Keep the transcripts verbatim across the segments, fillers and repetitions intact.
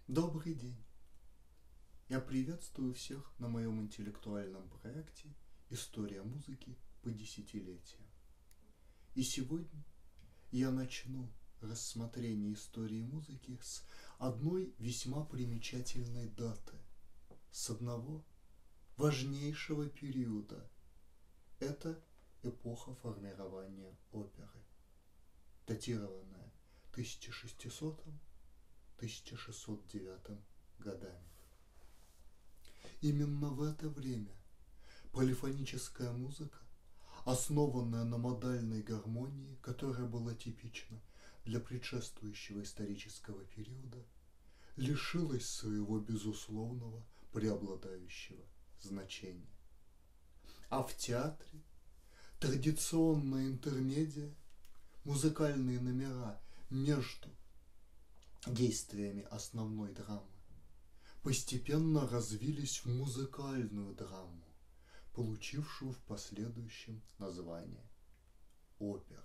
Добрый день! Я приветствую всех на моем интеллектуальном проекте «История музыки по десятилетиям». И сегодня я начну рассмотрение истории музыки с одной весьма примечательной даты, с одного важнейшего периода. Это эпоха формирования оперы, датированная тысяча шестисотым — тысяча шестьсот девятым годами. Именно в это время полифоническая музыка, основанная на модальной гармонии, которая была типична для предшествующего исторического периода, лишилась своего безусловного преобладающего значения. А в театре традиционная интермедия, музыкальные номера между действиями основной драмы, постепенно развились в музыкальную драму, получившую в последующем название опера.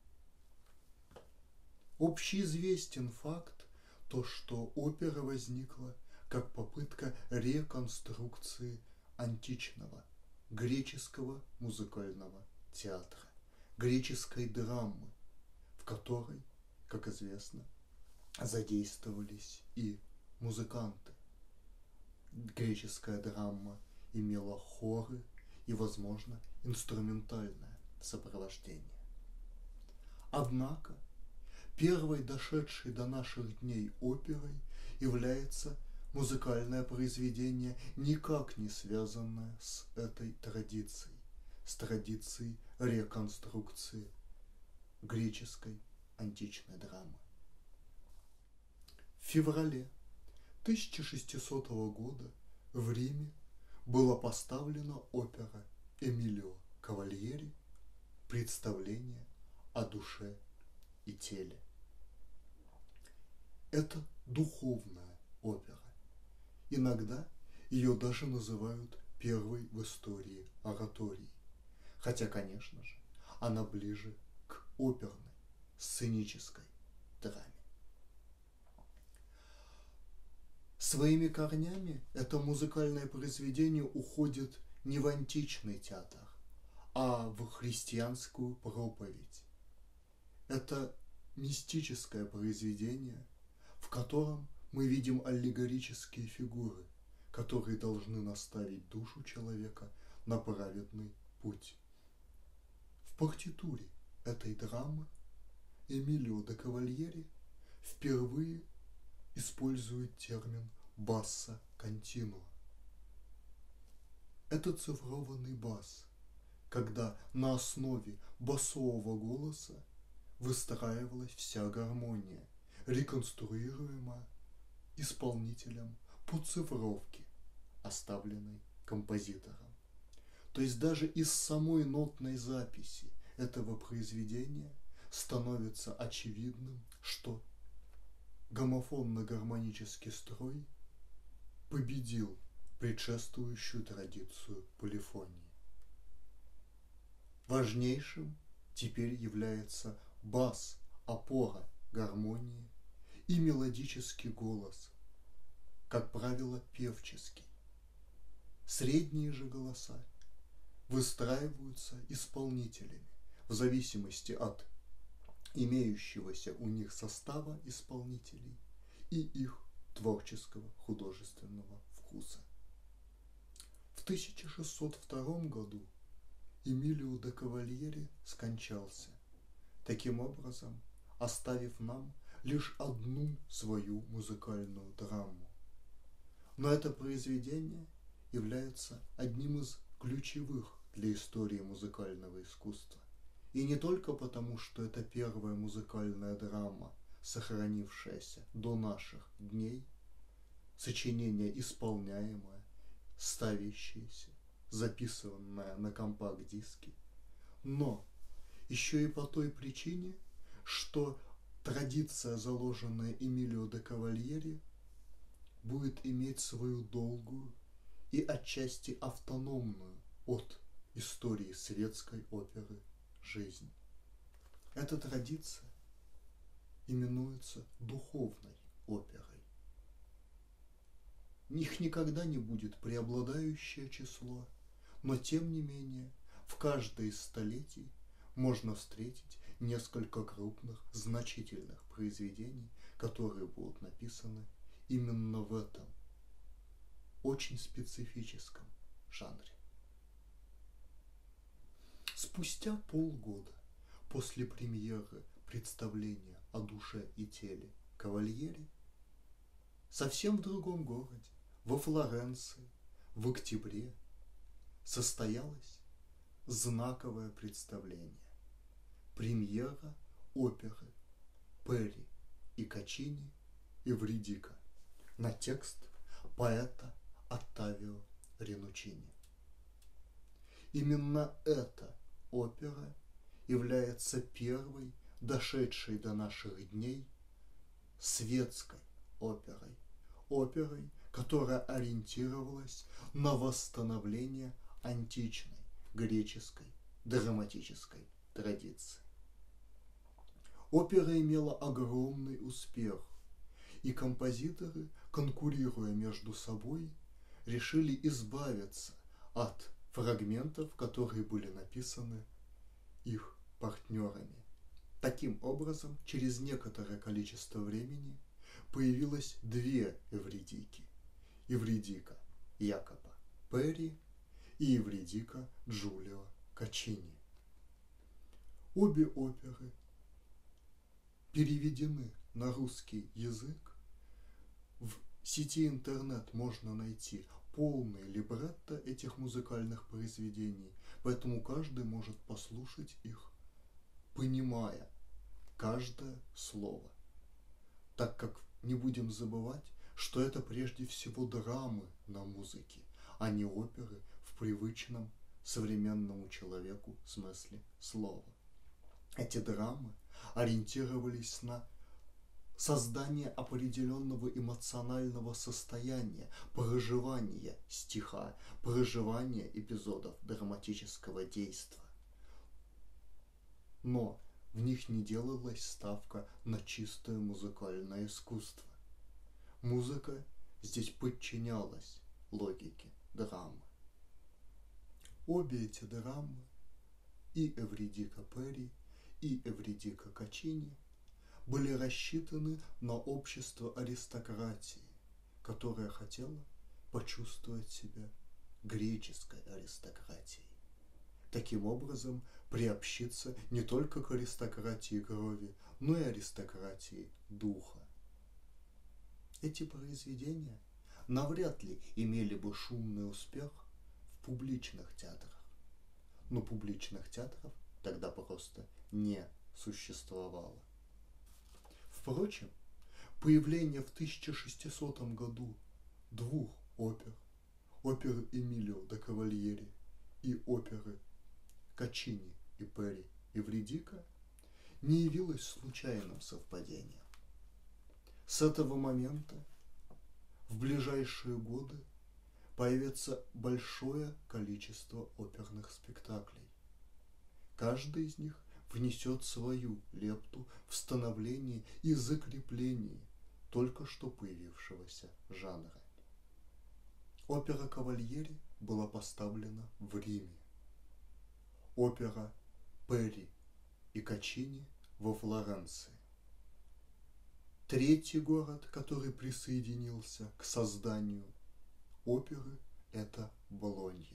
Общеизвестен факт, то, что опера возникла как попытка реконструкции античного греческого музыкального театра, греческой драмы, в которой, как известно, задействовались и музыканты. Греческая драма имела хоры и, возможно, инструментальное сопровождение. Однако первой дошедшей до наших дней оперой является музыкальное произведение, никак не связанное с этой традицией, с традицией реконструкции греческой античной драмы. В феврале тысяча шестисотого года в Риме была поставлена опера Эмилио Кавальери «Представление о душе и теле». Это духовная опера. Иногда ее даже называют первой в истории оратории, хотя, конечно же, она ближе к оперной, сценической драме. Своими корнями это музыкальное произведение уходит не в античный театр, а в христианскую проповедь. Это мистическое произведение, в котором мы видим аллегорические фигуры, которые должны наставить душу человека на праведный путь. В партитуре этой драмы Эмилио де Кавальери впервые использует термин «басса континуа». Это цифрованный бас, когда на основе басового голоса выстраивалась вся гармония, реконструируемая исполнителем по цифровке, оставленной композитором. То есть даже из самой нотной записи этого произведения становится очевидным, что гомофонно-гармонический строй победил предшествующую традицию полифонии. Важнейшим теперь является бас, опора гармонии и мелодический голос, как правило, певческий. Средние же голоса выстраиваются исполнителями в зависимости от имеющегося у них состава исполнителей и их творческого художественного вкуса. В тысяча шестьсот втором году Эмилио де Кавальери скончался, таким образом оставив нам лишь одну свою музыкальную драму. Но это произведение является одним из ключевых для истории музыкального искусства. И не только потому, что это первая музыкальная драма, сохранившаяся до наших дней, сочинение исполняемое, ставящееся, записанное на компакт-диске, но еще и по той причине, что традиция, заложенная Эмилио де Кавальери, будет иметь свою долгую и отчасти автономную от истории светской оперы жизнь. Эта традиция именуется духовной оперой. Их никогда не будет преобладающее число, но тем не менее в каждое из столетий можно встретить несколько крупных, значительных произведений, которые будут написаны именно в этом очень специфическом жанре. Спустя полгода после премьеры представления «О душе и теле Кавальери» совсем в другом городе, во Флоренции, в октябре, состоялось знаковое представление, премьера оперы Перри и Каччини «Эвридика» на текст поэта Оттавио Ринуччини. Именно эта опера является первой, дошедшей до наших дней, светской оперой, оперой, которая ориентировалась на восстановление античной греческой драматической традиции. Опера имела огромный успех, и композиторы, конкурируя между собой, решили избавиться от фрагментов, которые были написаны их партнерами. Таким образом, через некоторое количество времени появилось две Эвридики. Эвридика Якопо Перри и Эвридика Джулио Каччини. Обе оперы переведены на русский язык. В сети интернет можно найти полные либретто этих музыкальных произведений, поэтому каждый может послушать их, понимая каждое слово, так как не будем забывать, что это прежде всего драмы на музыке, а не оперы в привычном современному человеку смысле слова. Эти драмы ориентировались на создание определенного эмоционального состояния, проживания стиха, проживания эпизодов драматического действа. Но в них не делалась ставка на чистое музыкальное искусство. Музыка здесь подчинялась логике драмы. Обе эти драмы, и Эвридика Перри, и Эвридика Каччини, были рассчитаны на общество аристократии, которое хотело почувствовать себя греческой аристократией. Таким образом, приобщиться не только к аристократии крови, но и аристократии духа. Эти произведения навряд ли имели бы шумный успех в публичных театрах, но публичных театров тогда просто не существовало. Впрочем, появление в тысяча шестисотом году двух опер, оперы Эмилио да Кавальери и оперы Каччини и Перри Эвридика, не явилось случайным совпадением. С этого момента в ближайшие годы появится большое количество оперных спектаклей. Каждый из них внесет свою лепту в становление и закрепление только что появившегося жанра. Опера Кавальери была поставлена в Риме. Опера Перри и Каччини во Флоренции. Третий город, который присоединился к созданию оперы, это Болонья.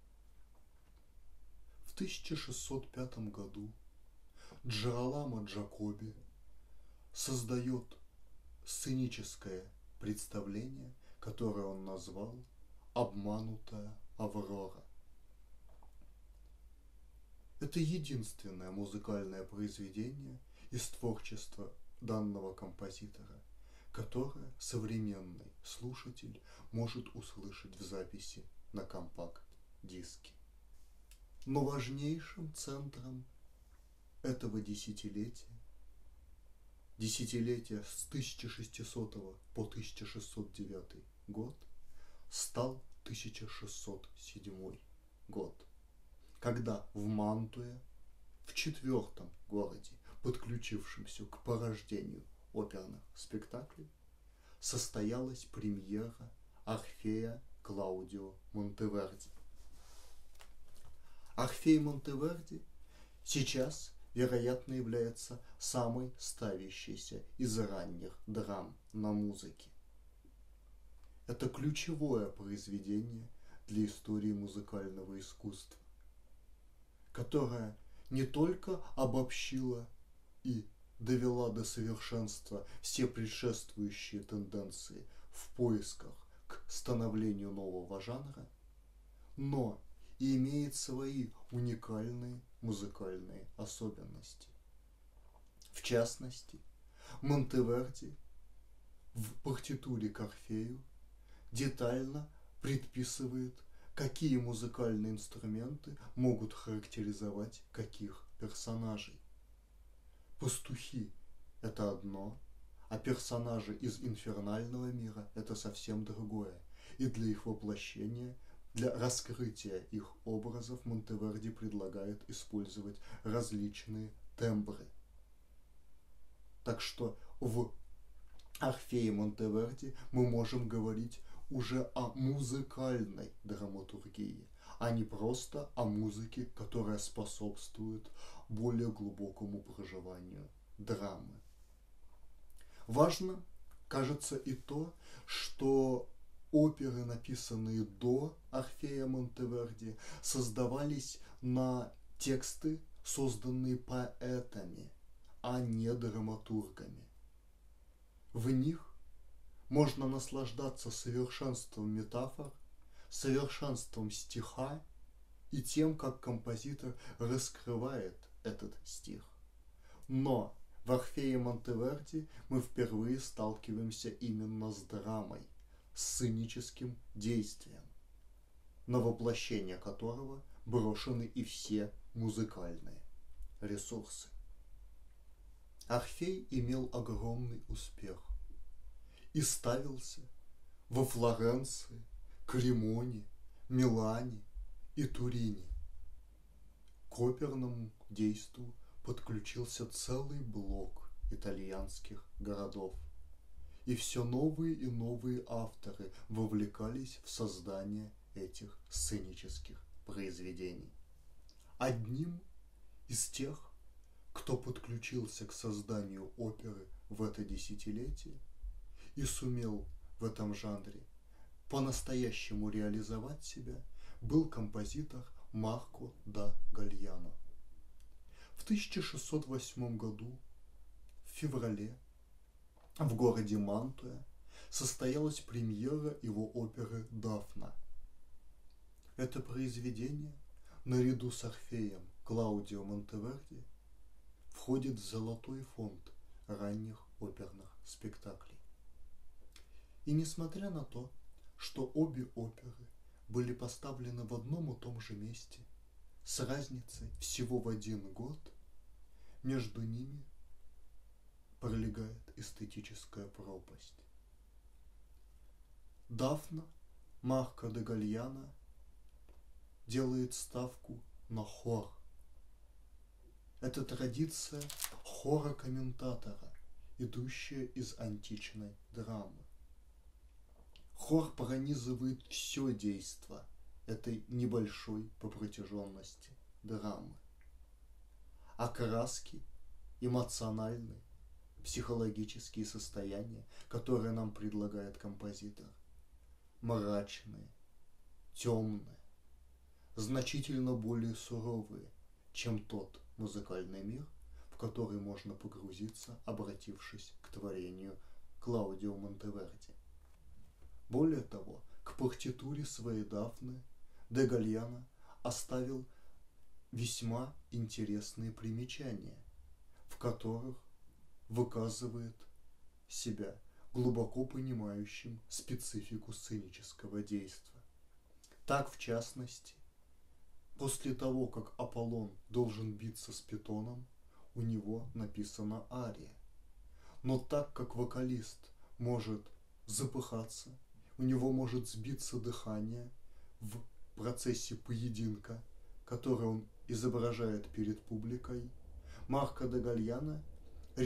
В тысяча шестьсот пятом году Джероламо Джакоби создает сценическое представление, которое он назвал «Обманутая Аврора». Это единственное музыкальное произведение из творчества данного композитора, которое современный слушатель может услышать в записи на компакт-диске. Но важнейшим центром этого десятилетия, десятилетия с тысяча шестисотого по тысяча шестьсот девятый год, стал тысяча шестьсот седьмой год, когда в Мантуе, в четвертом городе, подключившемся к порождению оперных спектаклей, состоялась премьера Орфея Клаудио Монтеверди. Орфей Монтеверди сейчас, вероятно, является самой ставящейся из ранних драм на музыке. Это ключевое произведение для истории музыкального искусства, которое не только обобщило и довела до совершенства все предшествующие тенденции в поисках к становлению нового жанра, но и имеет свои уникальные музыкальные особенности. В частности, Монтеверди в партитуре к Орфею детально предписывает, какие музыкальные инструменты могут характеризовать каких персонажей. Пастухи – это одно, а персонажи из инфернального мира – это совсем другое. И для их воплощения, для раскрытия их образов Монтеверди предлагает использовать различные тембры. Так что в Орфее Монтеверди мы можем говорить уже о музыкальной драматургии, а не просто о музыке, которая способствует более глубокому проживанию драмы. Важно, кажется, и то, что оперы, написанные до Орфея Монтеверди, создавались на тексты, созданные поэтами, а не драматургами. В них можно наслаждаться совершенством метафор, совершенством стиха и тем, как композитор раскрывает этот стих. Но в Орфее Монтеверди мы впервые сталкиваемся именно с драмой, с сценическим действием, на воплощение которого брошены и все музыкальные ресурсы. Орфей имел огромный успех и ставился во Флоренции, Кремоне, Милане и Турине. К оперному действу подключился целый блок итальянских городов, и все новые и новые авторы вовлекались в создание этих сценических произведений. Одним из тех, кто подключился к созданию оперы в это десятилетие и сумел в этом жанре по-настоящему реализовать себя, был композитор Марко да Гальяно. В тысяча шестьсот восьмом году, в феврале, в городе Мантуя состоялась премьера его оперы «Дафна». Это произведение, наряду с Орфеем Клаудио Монтеверди, входит в золотой фонд ранних оперных спектаклей. И несмотря на то, что обе оперы были поставлены в одном и том же месте, с разницей всего в один год, между ними пролегает эстетическая пропасть. Дафна Марко да Гальяно делает ставку на хор. Это традиция хора-комментатора, идущая из античной драмы. Хор пронизывает все действо этой небольшой по протяженности драмы. А краски, эмоциональные, психологические состояния, которые нам предлагает композитор, мрачные, темные, значительно более суровые, чем тот музыкальный мир, в который можно погрузиться, обратившись к творению Клаудио Монтеверди. Более того, к партитуре своей Дафны де Гальяно оставил весьма интересные примечания, в которых выказывает себя глубоко понимающим специфику сценического действия. Так, в частности, после того, как Аполлон должен биться с Питоном, у него написана ария. Но так как вокалист может запыхаться, у него может сбиться дыхание в процессе поединка, который он изображает перед публикой, Марко да Гальяно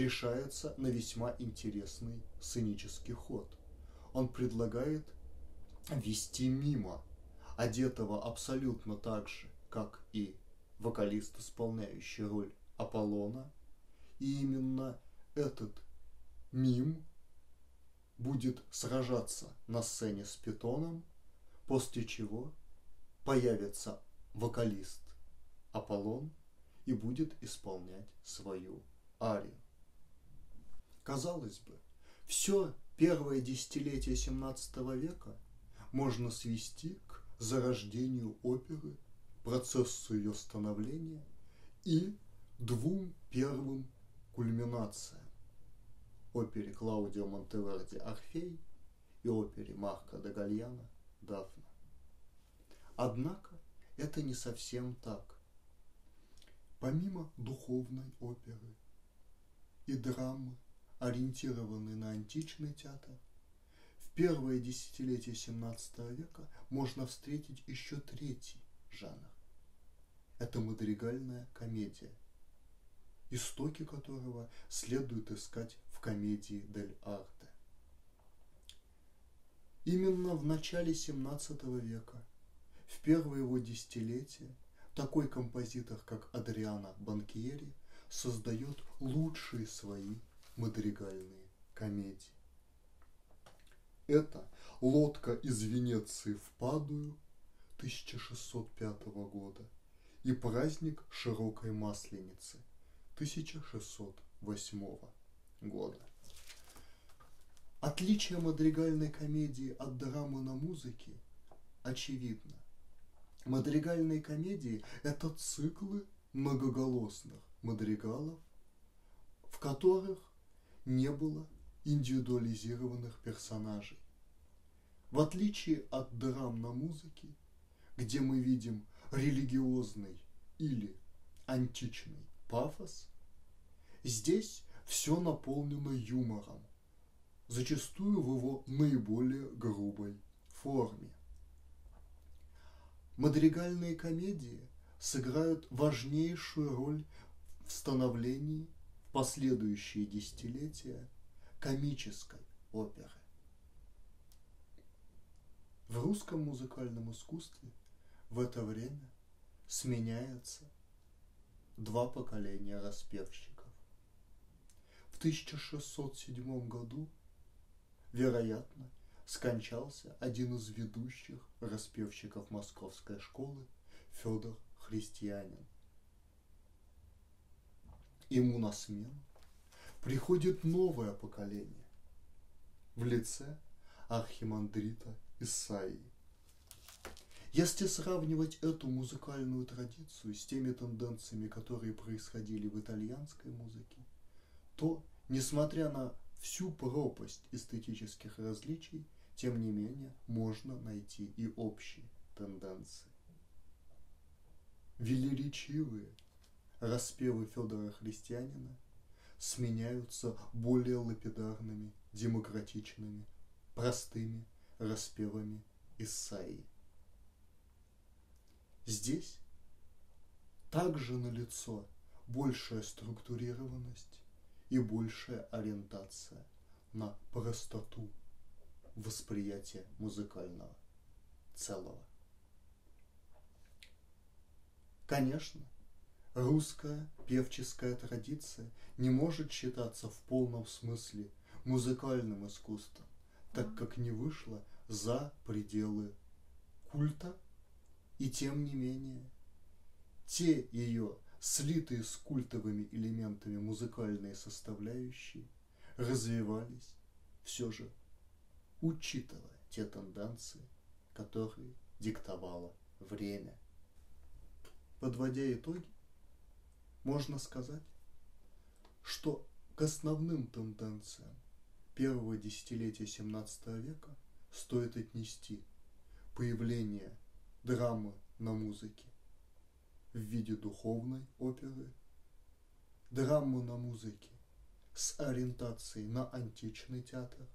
решается на весьма интересный сценический ход. Он предлагает вести мимо, одетого абсолютно так же, как и вокалист, исполняющий роль Аполлона. И именно этот мим будет сражаться на сцене с Питоном, после чего появится вокалист Аполлон и будет исполнять свою арию. Казалось бы, все первое десятилетие семнадцатого века можно свести к зарождению оперы, процессу ее становления и двум первым кульминациям: опере Клаудио Монтеверди «Орфей» и опере Марко де Гальяно «Дафна». Однако это не совсем так. Помимо духовной оперы и драмы, ориентированной на античный театр, в первое десятилетие семнадцатого века можно встретить еще третий жанр. Это мадригальная комедия, истоки которого следует искать в комедии дель арте. Именно в начале семнадцатого века, в первое его десятилетие, такой композитор, как Адриано Банкьери, создает лучшие свои мадригальные комедии. Это «Лодка из Венеции в Падую» тысяча шестьсот пятого года и «Праздник широкой масленицы» тысяча шестьсот восьмого года. Отличие мадригальной комедии от драмы на музыке очевидно. Мадригальные комедии – это циклы многоголосных мадригалов, в которых не было индивидуализированных персонажей. В отличие от драм на музыке, где мы видим религиозный или античный пафос, здесь все наполнено юмором, зачастую в его наиболее грубой форме. Мадригальные комедии сыграют важнейшую роль в становлении в последующие десятилетия комической оперы. В русском музыкальном искусстве в это время сменяется два поколения распевщиков. В тысяча шестьсот седьмом году, вероятно, скончался один из ведущих распевщиков Московской школы Федор Христианин. Ему на смену приходит новое поколение в лице архимандрита Исаии. Если сравнивать эту музыкальную традицию с теми тенденциями, которые происходили в итальянской музыке, то, несмотря на всю пропасть эстетических различий, тем не менее можно найти и общие тенденции. Велеречивые распевы Федора Христианина сменяются более лапидарными, демократичными, простыми распевами Исаии. Здесь также налицо большая структурированность и большая ориентация на простоту восприятия музыкального целого. Конечно, русская певческая традиция не может считаться в полном смысле музыкальным искусством, так как не вышла за пределы культа, и тем не менее те ее слитые с культовыми элементами музыкальные составляющие развивались все же, учитывая те тенденции, которые диктовало время. Подводя итоги, можно сказать, что к основным тенденциям первого десятилетия семнадцатого века стоит отнести появление драмы на музыке в виде духовной оперы, драмы на музыке с ориентацией на античный театр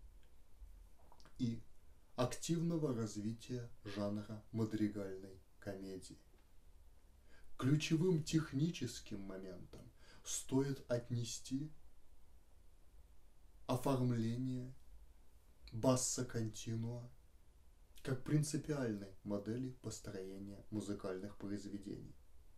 и активного развития жанра мадригальной комедии. Ключевым техническим моментом стоит отнести оформление басса континуа как принципиальной модели построения музыкальных произведений,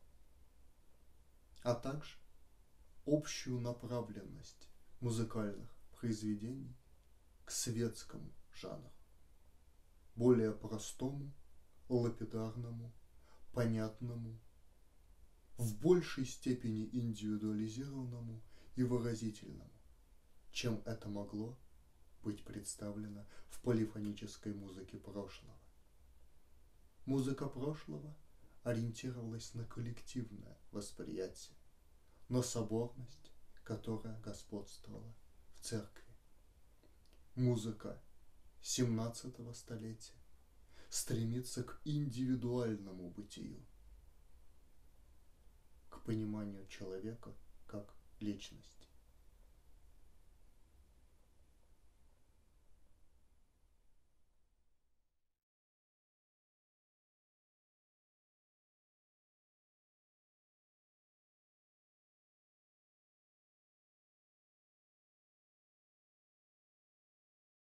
а также общую направленность музыкальных произведений к светскому жанру, более простому, лапидарному, понятному, в большей степени индивидуализированному и выразительному, чем это могло быть представлено в полифонической музыке прошлого. Музыка прошлого ориентировалась на коллективное восприятие, на соборность, которая господствовала в церкви. Музыка семнадцатого столетия стремится к индивидуальному бытию, к пониманию человека как личности.